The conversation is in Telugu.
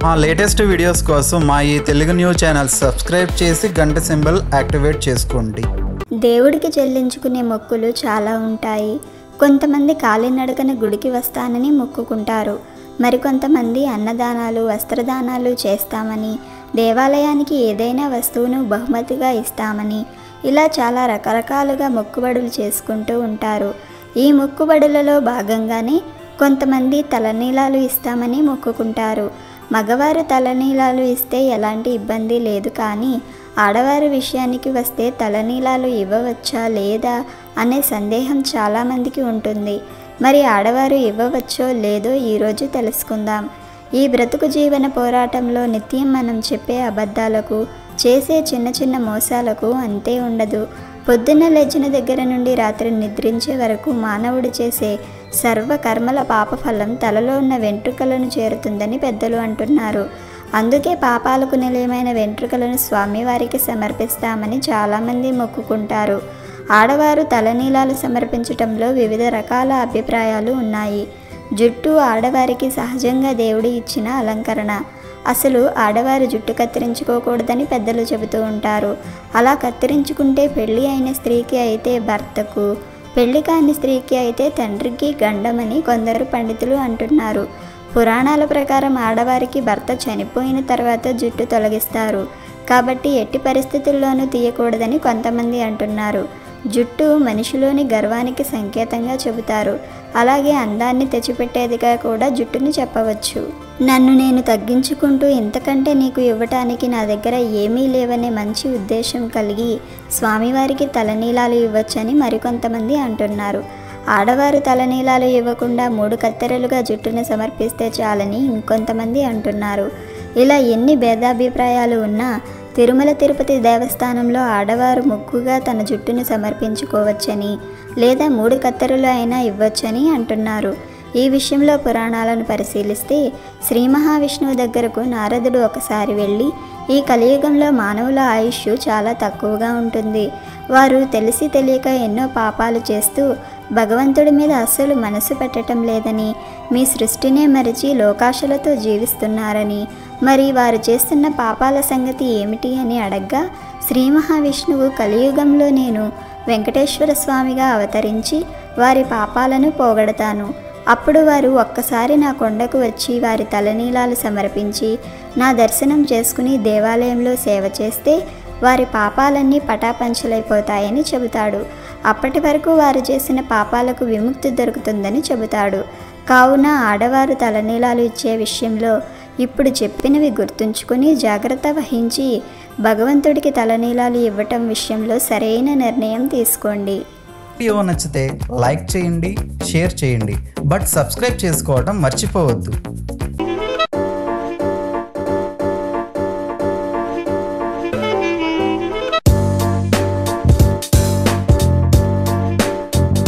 మా లేటెస్ట్ వీడియోస్ కోసం మా ఈ తెలుగు న్యూస్ ఛానల్ సబ్స్క్రైబ్ చేసి గంట సింబల్ యాక్టివేట్ చేసుకోండి. దేవుడికి చెల్లించుకునే మొక్కులు చాలా ఉంటాయి. కొంతమంది కాలినడకన గుడికి వస్తానని మొక్కుకుంటారు. మరికొంతమంది అన్నదానాలు, వస్త్రదానాలు చేస్తామని, దేవాలయానికి ఏదైనా వస్తువును బహుమతిగా ఇస్తామని, ఇలా చాలా రకరకాలుగా మొక్కుబడులు చేసుకుంటూ ఉంటారు. ఈ మొక్కుబడులలో భాగంగానే కొంతమంది తలనీలాలు ఇస్తామని మొక్కుకుంటారు. మగవారు తలనీలాలు ఇస్తే ఎలాంటి ఇబ్బంది లేదు, కానీ ఆడవారి విషయానికి వస్తే తలనీలాలు ఇవ్వవచ్చా లేదా అనే సందేహం చాలామందికి ఉంటుంది. మరి ఆడవారు ఇవ్వవచ్చో లేదో ఈరోజు తెలుసుకుందాం. ఈ బ్రతుకు జీవన పోరాటంలో నిత్యం మనం చెప్పే అబద్ధాలకు, చేసే చిన్న చిన్న మోసాలకు అంతే ఉండదు. పొద్దున్న లేచిన దగ్గర నుండి రాత్రి నిద్రించే వరకు మానవుడు చేసే సర్వ కర్మల పాపఫలం తలలో ఉన్న వెంట్రుకలను చేరుతుందని పెద్దలు అంటున్నారు. అందుకే పాపాలకు నిలయమైన వెంట్రుకలను స్వామివారికి సమర్పిస్తామని చాలామంది మొక్కుకుంటారు. ఆడవారు తలనీలాలు సమర్పించటంలో వివిధ రకాల అభిప్రాయాలు ఉన్నాయి. జుట్టు ఆడవారికి సహజంగా దేవుడు ఇచ్చిన అలంకరణ. అసలు ఆడవారు జుట్టు కత్తిరించుకోకూడదని పెద్దలు చెబుతూ ఉంటారు. అలా కత్తిరించుకుంటే పెళ్ళి అయిన స్త్రీకి అయితే భర్తకు, పెళ్లి కాని స్త్రీకి అయితే తండ్రికి గండమని కొందరు పండితులు అంటున్నారు. పురాణాల ప్రకారం ఆడవారికి భర్త చనిపోయిన తర్వాత జుట్టు తొలగిస్తారు కాబట్టి ఎట్టి పరిస్థితుల్లోనూ తీయకూడదని కొంతమంది అంటున్నారు. జుట్టు మనిషిలోని గర్వానికి సంకేతంగా చెబుతారు. అలాగే అందాన్ని తెచ్చిపెట్టేదిగా కూడా జుట్టును చెప్పవచ్చు. నన్ను నేను తగ్గించుకుంటూ ఇంతకంటే నీకు ఇవ్వటానికి నా దగ్గర ఏమీ లేవనే మంచి ఉద్దేశం కలిగి స్వామివారికి తలనీలాలు ఇవ్వచ్చని మరికొంతమంది అంటున్నారు. ఆడవారు తలనీలాలు ఇవ్వకుండా 3 కత్తెరలుగా జుట్టును సమర్పిస్తే చాలని ఇంకొంతమంది అంటున్నారు. ఇలా ఎన్ని భేదాభిప్రాయాలు ఉన్నా తిరుమల తిరుపతి దేవస్థానంలో ఆడవారు ముగ్గుగా తన జుట్టును సమర్పించుకోవచ్చని, లేదా 3 కత్తెరలు అయినా ఇవ్వచ్చని అంటున్నారు. ఈ విషయంలో పురాణాలను పరిశీలిస్తే శ్రీ మహావిష్ణువు దగ్గరకు నారదుడు ఒకసారి వెళ్ళి, ఈ కలియుగంలో మానవుల ఆయుష్ చాలా తక్కువగా ఉంటుంది, వారు తెలిసి తెలియక ఎన్నో పాపాలు చేస్తూ భగవంతుడి మీద అస్సలు మనసు పెట్టడం లేదని, మీ సృష్టినే మరిచి లోకాశలతో జీవిస్తున్నారని, మరి వారు చేస్తున్న పాపాల సంగతి ఏమిటి అని అడగ్గా, శ్రీ మహావిష్ణువు కలియుగంలో నేను వెంకటేశ్వర స్వామిగా అవతరించి వారి పాపాలను పోగొడతాను. అప్పుడు వారు ఒక్కసారి నా కొండకు వచ్చి వారి తలనీలాలు సమర్పించి నా దర్శనం చేసుకుని దేవాలయంలో సేవ చేస్తే వారి పాపాలన్నీ పటాపంచలైపోతాయని చెబుతాడు. అప్పటి వరకు వారు చేసిన పాపాలకు విముక్తి దొరుకుతుందని చెబుతాడు. కావున ఆడవారు తలనీలాలు ఇచ్చే విషయంలో ఇప్పుడు చెప్పినవి గుర్తుంచుకుని జాగ్రత్త వహించి భగవంతుడికి తలనీలాలు ఇవ్వటం విషయంలో సరైన నిర్ణయం తీసుకోండి. వీడియో నచ్చితే లైక్ చేయండి, షేర్ చేయండి, బట్ సబ్స్క్రైబ్ చేసుకోవడం మర్చిపోవద్దు.